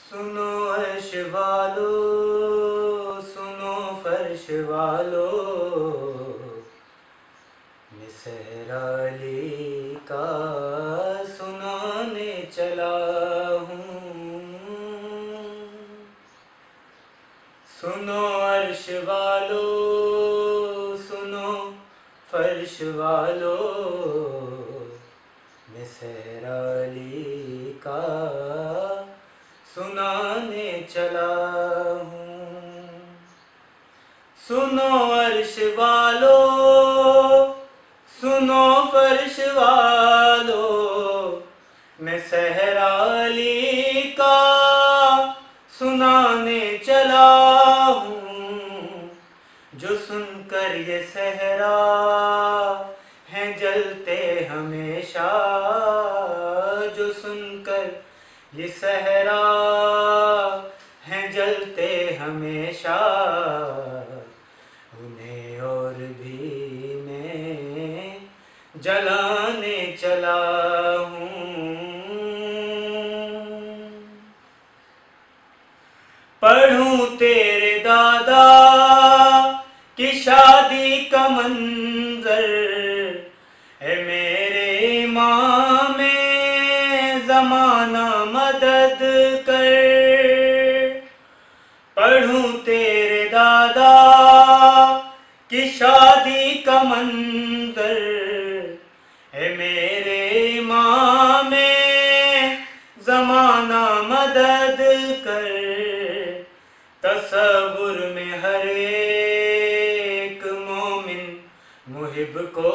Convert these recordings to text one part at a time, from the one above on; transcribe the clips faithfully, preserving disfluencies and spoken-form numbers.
सुनो अर्श वालो, सुनो फर्श वालो, मैं सहरा अली का सुनाने चला हूँ। सुनो अर्श वालो, सुनो फर्श वालो, मैं सहरा अली का सुनाने चला हूँ। सुनो अर्श वालो, सुनो फर्श वालो, मैं सहरा अली का सुनाने चला हूँ। जो सुनकर ये सहरा हैं जलते हमेशा, जो सुनकर ये सहरा हैं जलते हमेशा, उन्हें और भी मैं जलाने चला हूँ। पढ़ूं तेरे दादा की शादी का मंजर, है मेरे इमाम में ज़माना मदद कर। पढ़ूं तेरे दादा की शादी का मंजर, है मेरे इमाम में ज़माना मदद कर। तसव्वुर में हर एक मोमिन मुहिब को,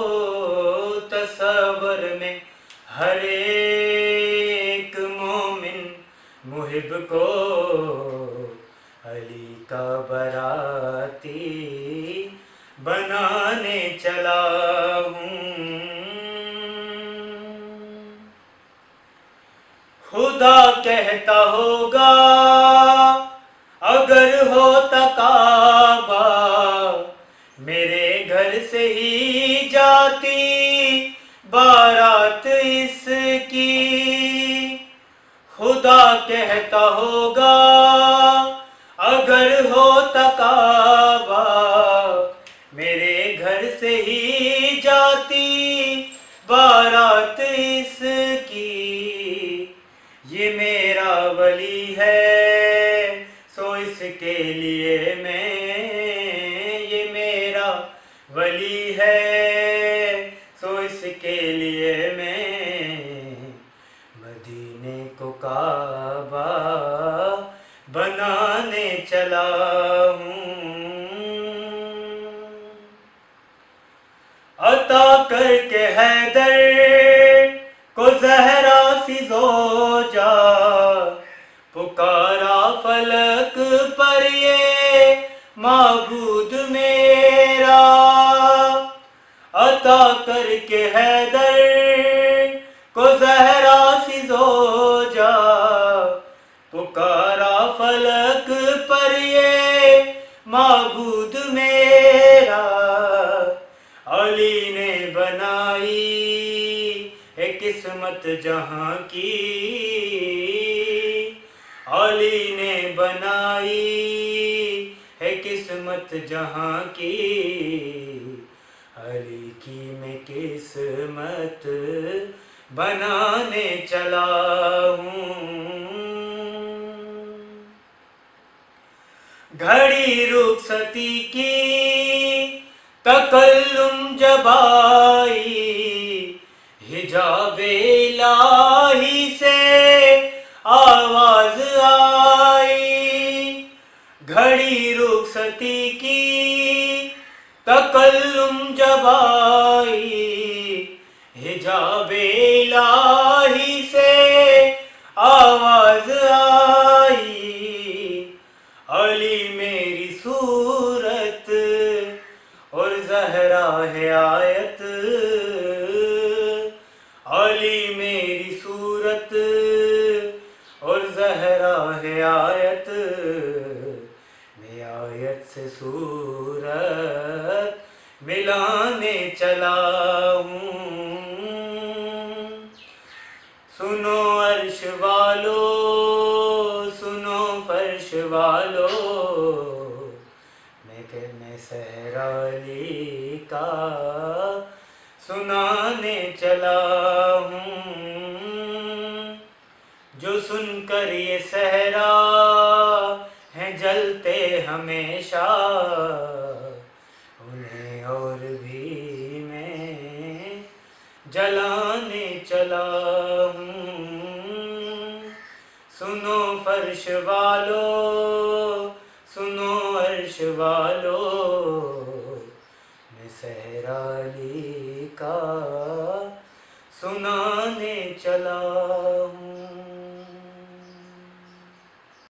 तसव्वुर में हर एक मोमिन मुहिब को, अली का बराती बनाने चला हूँ। खुदा कहता होगा अगर होता काबा, मेरे घर से ही जाती बारात इसकी। खुदा कहता होगा अगर होता काबा, मेरे घर से ही जाती बारात इसकी। ये मेरा वली है सो इसके लिए मैं, ये मेरा वली है सो इसके लिए मैं मदीने को काबा बनाने चला हूँ। अता करके हैदर को ज़हरा सी ज़ौजा, पुकारा फलक पर ये माबूद मेरा। अता करके हैदर को ज़हरा सी ज़ौजा, पुकारा फलक पर ये माबूद मेरा। अली ने बनाई है किस्मत जहाँ की, अली ने बनाई है किस्मत जहाँ की, अली की मैं किस्मत बनाने चला हूँ। घड़ी रुखसती की तकल्लुम जब आई, हिजाब इलाही से आवाज आई। घड़ी रुखसती की तकल्लुम जब आई, हिजाब इलाही से आवाज आई। अली मेरी सूरत और ज़हरा है आयत, अली मेरी सूरत और ज़हरा है आयत। मैं आयत से सूरत मिलाने चला हूँ। सुनो अर्श वालो, वालों, मैं कहने सहराली का सुनाने चला हूँ। जो सुनकर ये सहरा हैं जलते हमेशा, उन्हें और भी मैं जलाने चला हूँ। सुनो फर्श वालों, सुनो अर्श वालों, मैं सहराली का सुनाने चला हूँ।